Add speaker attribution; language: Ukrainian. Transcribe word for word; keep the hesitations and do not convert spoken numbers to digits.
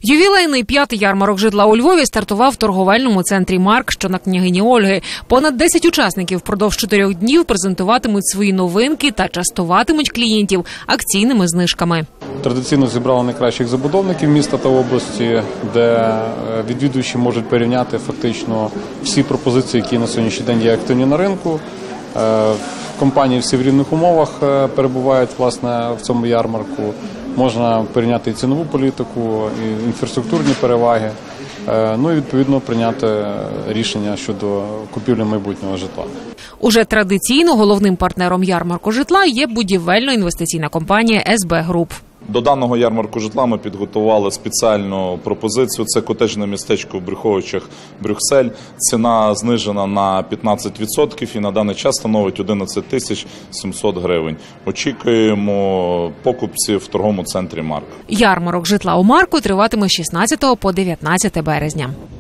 Speaker 1: Ювілейний п'ятий ярмарок житла у Львові стартував в торговельному центрі «Марк», що на Княгині Ольги. Понад десять учасників впродовж чотирьох днів презентуватимуть свої новинки та частуватимуть клієнтів акційними знижками.
Speaker 2: Традиційно зібрали найкращих забудовників міста та області, де відвідувачі можуть порівняти фактично всі пропозиції, які на сьогоднішній день є активні на ринку. Компанії всі в рівних умовах перебувають власне в цьому ярмарку. Можна порівняти і цінову політику, і інфраструктурні переваги, ну і відповідно прийняти рішення щодо купівлі майбутнього житла.
Speaker 1: Уже традиційно головним партнером ярмарку житла є будівельно-інвестиційна компанія ес бе Груп.
Speaker 3: До даного ярмарку житла ми підготували спеціальну пропозицію. Це котеджне містечко в Брюховичах, Брюксель. Ціна знижена на п'ятнадцять відсотків і на даний час становить одинадцять тисяч сімсот гривень. Очікуємо покупців в торговому центрі «Марк».
Speaker 1: Ярмарок житла у «Марку» триватиме з шістнадцятого по дев'ятнадцяте березня.